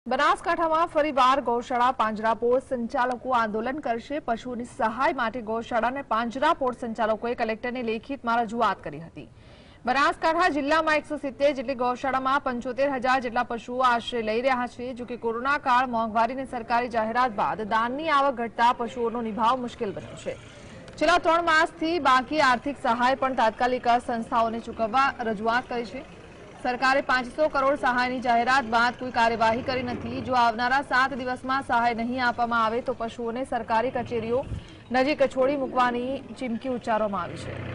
બનાસકાંઠામાં ફરીવાર ગૌશાળા પાંજરાપોળ સંચાલકો આંદોલન કરશે। પશુઓની સહાય માટે ગૌશાળા અને પાંજરાપોળ સંચાલકોએ કલેક્ટરને લેખિતમાં રજૂઆત કરી હતી। બનાસકાંઠા જિલ્લામાં 170 જેટલી ગૌશાળામાં 75,000 જેટલા પશુઓ આશ્રય લઈ રહ્યા છે। જો કે કોરોના કાળ, મોંઘવારી અને સરકારી જાહેરાત બાદ દાનની આવક ઘટતા પશુઓનો નિભાવ મુશ્કેલ બન્યો છે। છેલ્લા 3 માસથી બાકી આર્થિક સહાય પણ તાત્કાલિક સંસ્થાઓને ચૂકવવા રજૂઆત કરી છે। સરકારે 500 કરોડ સહાયની જાહેરાત બાદ કોઈ કાર્યવાહી કરી નથી। જો આવનારા 7 દિવસમાં સહાય નહીં આપવામાં આવે તો પશુઓને સરકારી કચેરીઓ નજીક છોડી મૂકવાની ચીમકી ઉચ્ચારવામાં આવી છે।